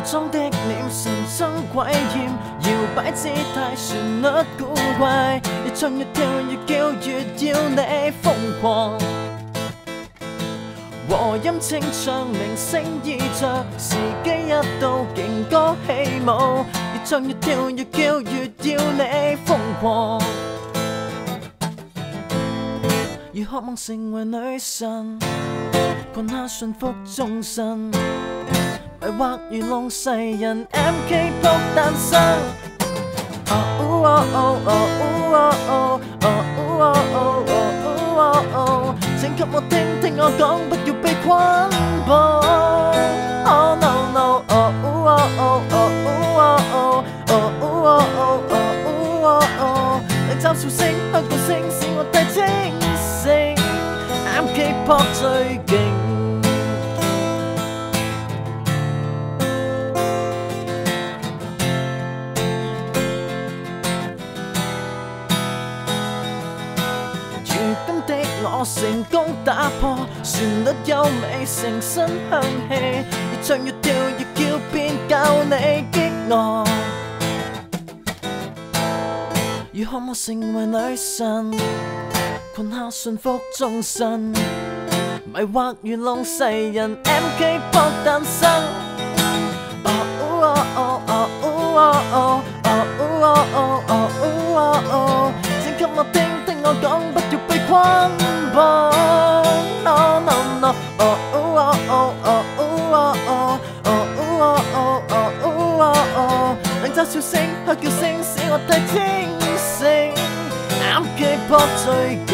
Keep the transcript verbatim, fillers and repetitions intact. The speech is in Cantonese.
裝的臉神憎詭豔，搖擺姿態旋律古怪，越唱越跳越叫越要你瘋狂。和音清唱明星衣着，時機一到勁歌起舞，越唱越跳越叫越要你瘋狂。越渴望成為女神，困下馴服眾神，迷惑愚弄世人 M K Pop 誕生。請給我聽聽我講，不要被捆綁。Oh no no oh oh oh oh oh oh oh， 你嘲笑聲、香港聲使我太清醒 ，M K Pop 最勁。我成功打破旋律優美成身香氣，越唱越跳越叫便教你激我。如渴望成為女神，困下馴服眾神，迷惑愚弄世人 M K Pop 誕生。請給我聽聽我講，不要被捆綁。No no no oh oh oh oh oh oh， 冷嘲笑聲、喝叫聲使我太清醒 ，M K Pop 最